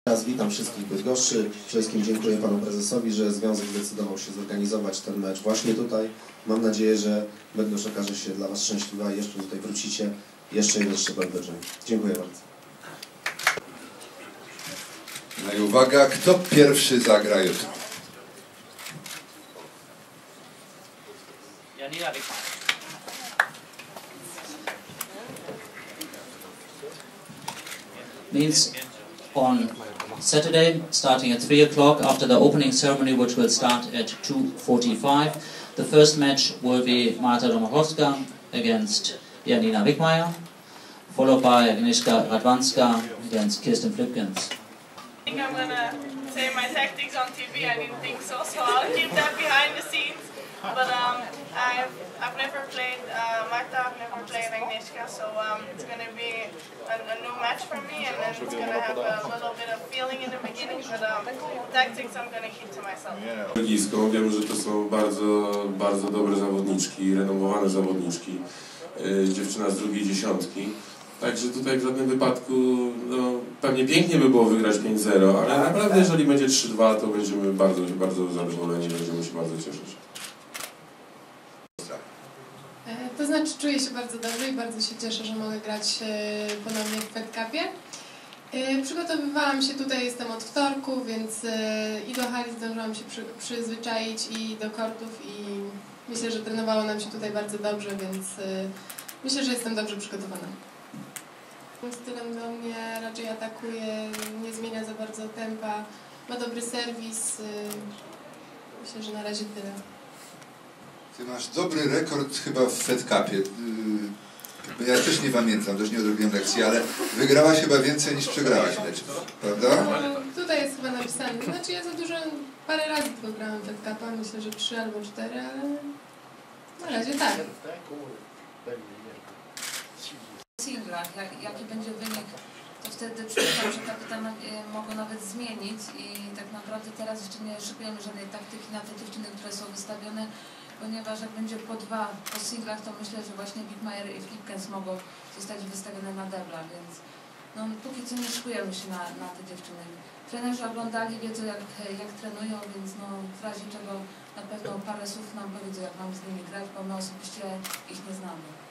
Teraz witam wszystkich Bydgoszczy. Przede wszystkim dziękuję panu prezesowi, że związek zdecydował się zorganizować ten mecz właśnie tutaj. Mam nadzieję, że Bydgoszcz okaże się dla was szczęśliwa i jeszcze tutaj wrócicie jeszcze jeden szczebel wyżej. Dziękuję bardzo. No i uwaga, kto pierwszy zagra jutro? Janina Wickmeyer. Means on Saturday, starting at 3 o'clock after the opening ceremony, which will start at 2:45. The first match will be Marta Domachowska against Janina Wickmeyer, followed by Agnieszka Radwanska against Kirsten Flipkens. I think I'm gonna say my tactics on TV. I didn't think so, so I'll keep that behind the scenes. But I've never played Marta, I've never played Agnieszka, so it's gonna be a new match for me, and then it's gonna have a little bit of feeling in the beginning, but tactics I'm gonna keep to myself. Wiem, że to są bardzo dobre zawodniczki, renomowane zawodniczki, dziewczyna z drugiej dziesiątki. Także tutaj w żadnym wypadku, no, pewnie pięknie by było wygrać 5-0, ale naprawdę jeżeli będzie 3-2, to będziemy bardzo zadowoleni, będziemy się bardzo cieszyć. To znaczy czuję się bardzo dobrze i bardzo się cieszę, że mogę grać ponownie w Fed Cupie. Przygotowywałam się tutaj, jestem od wtorku, więc i do hali zdążyłam się przyzwyczaić i do kortów i myślę, że trenowało nam się tutaj bardzo dobrze, więc myślę, że jestem dobrze przygotowana. Stylem do mnie raczej atakuje, nie zmienia za bardzo tempa, ma dobry serwis. Myślę, że na razie tyle. Ty masz dobry rekord chyba w Fed Cupie. Ja też nie pamiętam, też nie odrobiłem lekcji, ale wygrałaś chyba więcej niż przegrałaś mecz, prawda? No, tutaj jest chyba napisane. Znaczy ja za dużo, parę razy tylko grałam Fed Cupa, myślę, że 3 albo 4, ale na razie tak. W singlach, jaki będzie wynik, to wtedy przypuszczam, że kapitana mogą nawet zmienić i tak naprawdę teraz jeszcze nie szykujemy żadnej taktyki na te dziewczyny, które są wystawione, ponieważ jak będzie po 2 po singlach, to myślę, że właśnie Wickmeyer i Flipkens mogą zostać wystawione na debla, więc no, póki co nie szykujemy się na te dziewczyny. Trenerzy oglądali, wiedzą jak trenują, więc no, w razie czego na pewno parę słów nam powiedzą, jak mam z nimi grać, bo my osobiście ich nie znamy.